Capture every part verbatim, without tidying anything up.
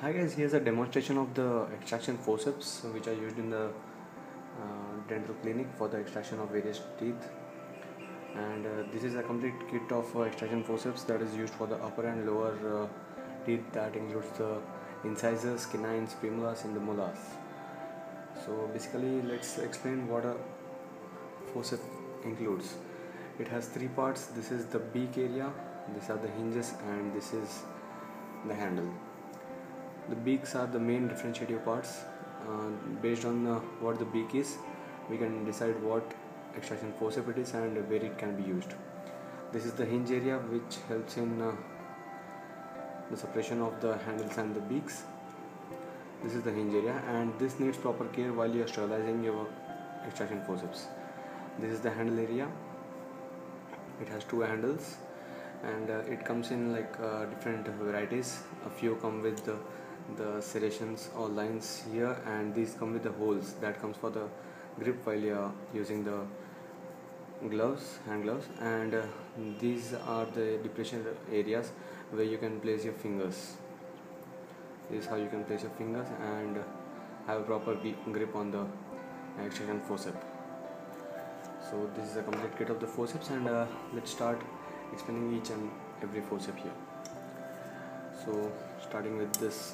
Hi guys, here's a demonstration of the extraction forceps which are used in the uh, dental clinic for the extraction of various teeth. And uh, this is a complete kit of uh, extraction forceps that is used for the upper and lower uh, teeth, that includes the incisors, canines, premolars and the molars. So basically let's explain what a forceps includes. It has three parts. This is the beak area, these are the hinges, and this is the handle. The beaks are the main differentiative parts. Uh, based on uh, what the beak is, we can decide what extraction forceps it is and where it can be used. This is the hinge area, which helps in uh, the separation of the handles and the beaks. This is the hinge area, and this needs proper care while you are sterilizing your extraction forceps. This is the handle area. It has two handles, and uh, it comes in like uh, different varieties. A few come with the the serrations or lines here, and these come with the holes that comes for the grip while you are using the gloves, hand gloves, and uh, these are the depression areas where you can place your fingers. This is how you can place your fingers and have a proper grip on the extraction forceps. So this is a complete kit of the forceps, and uh, let's start explaining each and every forceps here. So starting with this,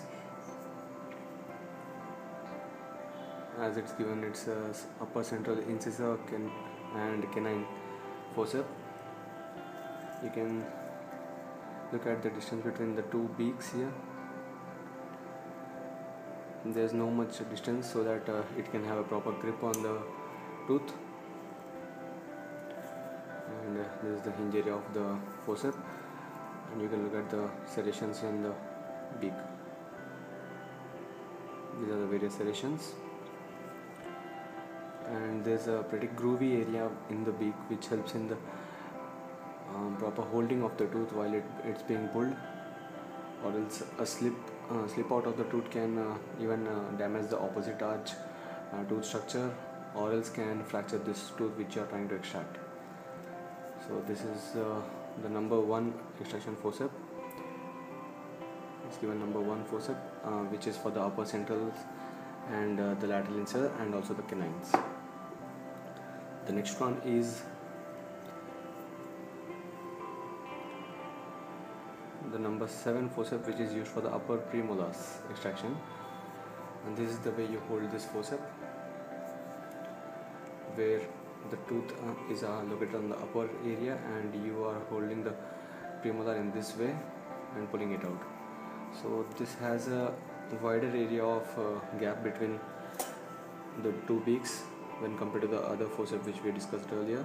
as it's given, it's uh, upper central incisor can and canine forceps. You can look at the distance between the two beaks here. There's no much distance so that uh, it can have a proper grip on the tooth. And uh, this is the hinge area of the forceps, and you can look at the serrations in the beak. These are the various serrations, and there's a pretty groovy area in the beak which helps in the um, proper holding of the tooth while it, it's being pulled, or else a slip uh, slip out of the tooth can uh, even uh, damage the opposite arch uh, tooth structure, or else can fracture this tooth which you are trying to extract. So this is uh, the number one extraction forceps. It's given number one forceps, uh, which is for the upper centrals and uh, the lateral incisor and also the canines. The next one is the number seven forceps, which is used for the upper premolars extraction. And this is the way you hold this forceps, where the tooth uh, is uh, located on the upper area, and you are holding the premolar in this way and pulling it out. So this has a wider area of uh, gap between the two beaks when compared to the other forceps which we discussed earlier.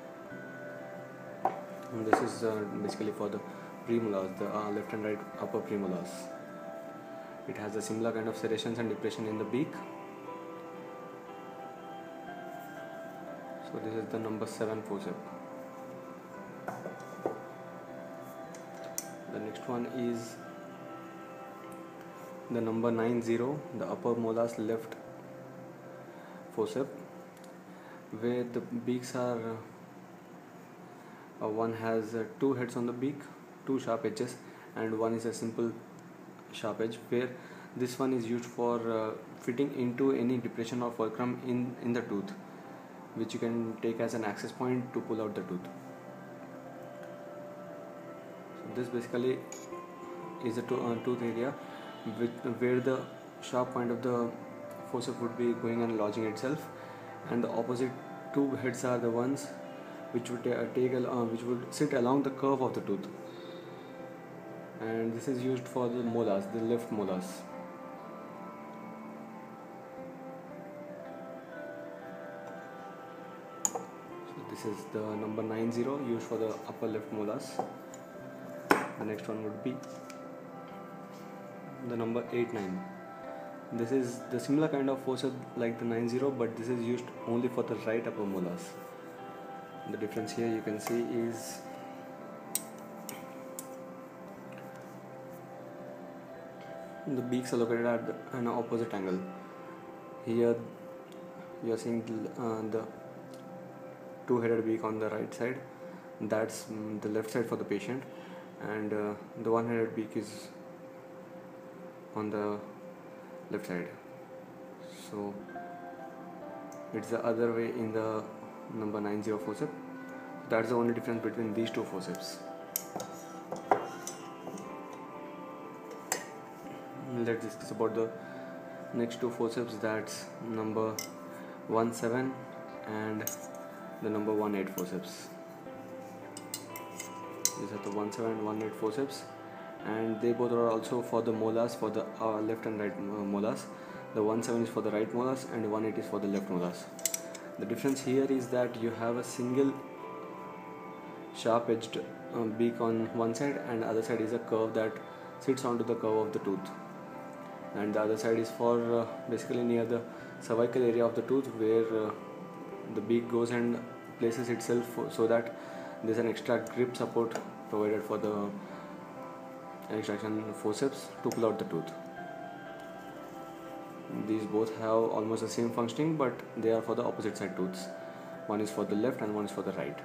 And this is uh, basically for the premolars, the uh, left and right upper premolars. It has a similar kind of serrations and depression in the beak. So this is the number seven forceps. The next one is the number nine zero, the upper molars left forceps, where the beaks are uh, one has uh, two heads on the beak, two sharp edges, and one is a simple sharp edge, where this one is used for uh, fitting into any depression or fulcrum in in the tooth, which you can take as an access point to pull out the tooth. So this basically is a to uh, tooth area with, where the sharp point of the forceps would be going and lodging itself, and the opposite two heads are the ones which would uh, take uh, which would sit along the curve of the tooth, and this is used for the molars, the left molars. So this is the number nine zero, used for the upper left molars. The next one would be the number eight nine. This is the similar kind of forceps like the nine zero, but this is used only for the right upper molars. The difference here you can see is the beaks are located at the, an opposite angle. Here you are seeing the, uh, the two-headed beak on the right side. That's um, the left side for the patient, and uh, the one-headed beak is on the left side. So it's the other way in the number nine zero forceps. That's the only difference between these two forceps. Let's discuss about the next two forceps, that's number one seven and the number one eight forceps. These are the one seven and one eight forceps, and they both are also for the molars, for the uh, left and right uh, molars. The one seven is for the right molars and one eight is for the left molars. The difference here is that you have a single sharp edged uh, beak on one side, and the other side is a curve that sits onto the curve of the tooth, and the other side is for uh, basically near the cervical area of the tooth, where uh, the beak goes and places itself so that there is an extra grip support provided for the extraction forceps to pull out the tooth. These both have almost the same functioning, but they are for the opposite side tooths. One is for the left and one is for the right.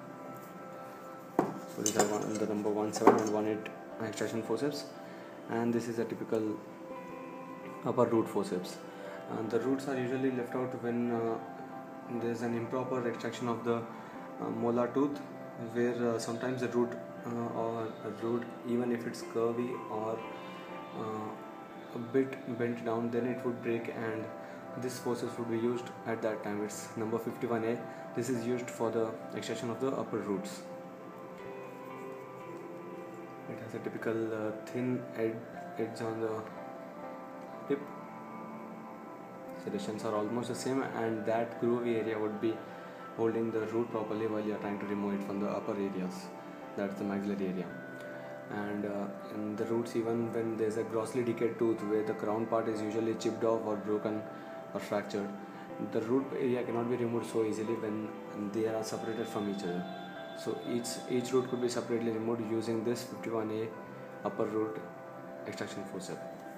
So these are one, the number one seven and one eight extraction forceps, and this is a typical upper root forceps. And the roots are usually left out when uh, there is an improper extraction of the uh, molar tooth, where uh, sometimes the root uh, or a root, even if it's curvy or uh, a bit bent down, then it would break, and this forceps would be used at that time. It's number fifty-one A. This is used for the extraction of the upper roots. It has a typical uh, thin ed edge on the tip. Serrations are almost the same, and that groovy area would be holding the root properly while you are trying to remove it from the upper areas. That's the maxillary area. And uh, in the roots, even when there's a grossly decayed tooth where the crown part is usually chipped off or broken or fractured, the root area cannot be removed so easily when they are separated from each other. So each each root could be separately removed using this fifty-one A upper root extraction forceps.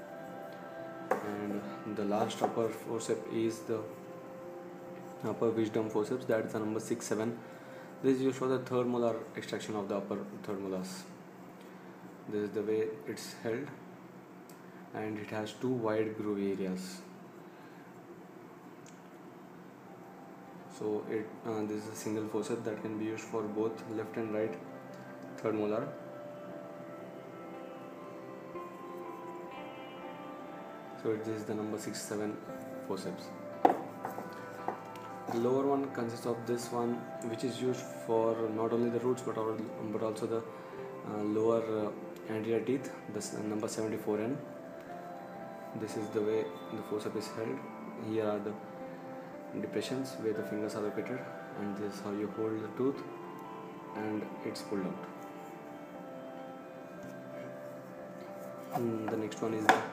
And the last upper forceps is the upper wisdom forceps, that is the number six seven. This is used for the third molar extraction of the upper third molars. This is the way it's held, and it has two wide groovy areas. So it uh, this is a single forceps that can be used for both left and right third molar. So this is the number six seven forceps. The lower one consists of this one, which is used for not only the roots but but also the uh, lower uh, anterior teeth. This uh, number seventy-four N. This is the way the forceps is held. Here are the depressions where the fingers are located, and this is how you hold the tooth and it's pulled out. And the next one is the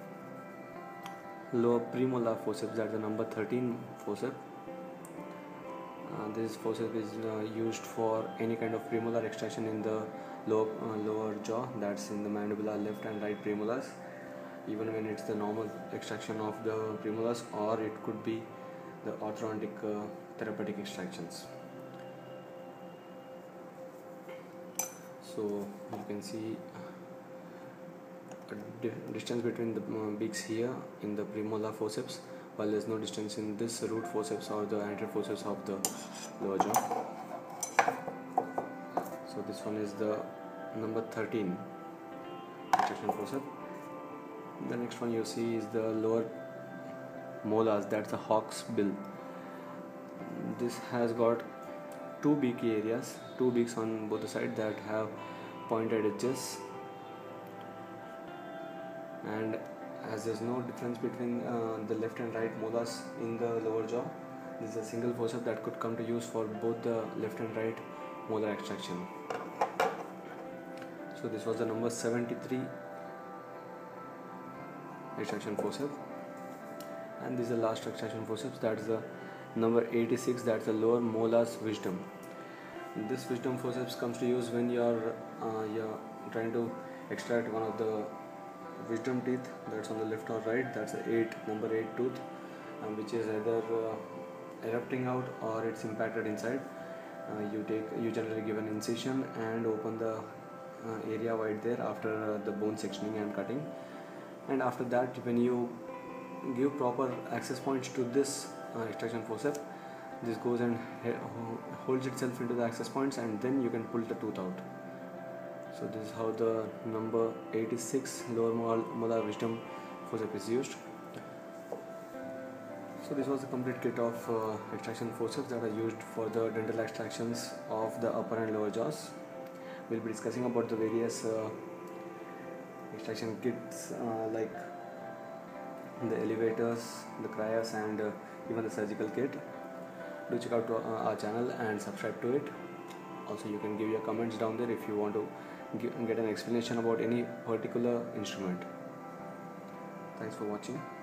lower premolar forceps, that's the number thirteen forceps. Uh, this forceps is uh, used for any kind of premolar extraction in the lower, uh, lower jaw, that's in the mandibular left and right premolars, even when it's the normal extraction of the premolars, or it could be the orthodontic uh, therapeutic extractions. So you can see a di distance between the uh, beaks here in the premolar forceps, while there is no distance in this root forceps or the anterior forceps of the lower jaw. So this one is the number thirteen extraction forceps. The next one you see is the lower molars, that's the hawk's bill. This has got two beaky areas, two beaks on both the sides that have pointed edges, and as there is no difference between uh, the left and right molars in the lower jaw, this is a single forceps that could come to use for both the left and right molar extraction. So this was the number seventy-three extraction forceps, and this is the last extraction forceps, that is the number eighty-six, that's the lower molars wisdom. This wisdom forceps comes to use when you are uh, you're trying to extract one of the wisdom teeth, that's on the left or right, that's the eight number eight tooth, um, which is either uh, erupting out or it's impacted inside. Uh, you take you generally give an incision and open the uh, area wide there after uh, the bone sectioning and cutting, And after that, when you give proper access points to this uh, extraction forceps, this goes and holds itself into the access points, and then you can pull the tooth out. So this is how the number eighty-six lower molar wisdom forceps is used. So this was the complete kit of uh, extraction forceps that are used for the dental extractions of the upper and lower jaws. We'll be discussing about the various uh, extraction kits uh, like the elevators, the cryos, and uh, even the surgical kit. Do check out uh, our channel and subscribe to it. Also, you can give your comments down there if you want to get an explanation about any particular instrument. Thanks for watching.